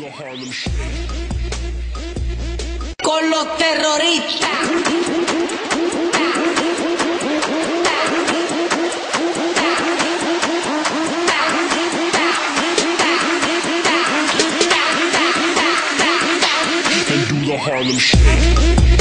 Con los terroristas. And do the Harlem Shake.